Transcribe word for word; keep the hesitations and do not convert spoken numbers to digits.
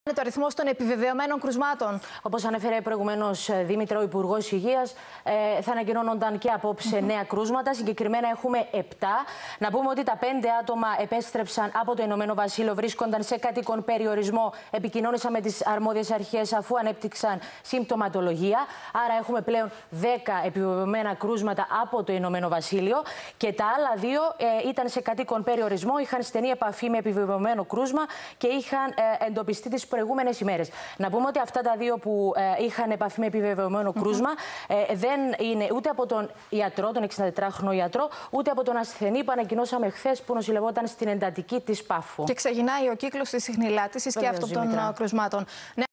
Το αριθμό των επιβεβαιωμένων κρουσμάτων. Όπως ανέφερε προηγουμένως Δήμητρα, ο Υπουργός Υγείας, ε, θα ανακοινώνονταν και απόψε mm-hmm. νέα κρούσματα. Συγκεκριμένα έχουμε επτά. Να πούμε ότι τα πέντε άτομα επέστρεψαν από το Ηνωμένο Βασίλειο, βρίσκονταν σε κατοίκον περιορισμό. Επικοινώνησαν με τις αρμόδιες αρχές αφού ανέπτυξαν συμπτωματολογία. Άρα έχουμε πλέον δέκα επιβεβαιωμένα κρούσματα από το Ηνωμένο Βασίλειο. Και τα άλλα δύο ε, ήταν σε κατοίκον περιορισμό, είχαν στενή επαφή με επιβεβαιωμένο κρούσμα και είχαν ε, εντοπιστεί τις προηγούμενες ημέρες. Να πούμε ότι αυτά τα δύο που ε, είχαν επαφή με επιβεβαιωμένο mm-hmm. κρούσμα ε, δεν είναι ούτε από τον ιατρό, τον εξήντα τετράχρονο ιατρό, ούτε από τον ασθενή που ανακοινώσαμε χθες που νοσηλευόταν στην εντατική της Πάφου. Και ξεκινάει ο κύκλος της συχνηλάτησης και αυτών των κρουσμάτων.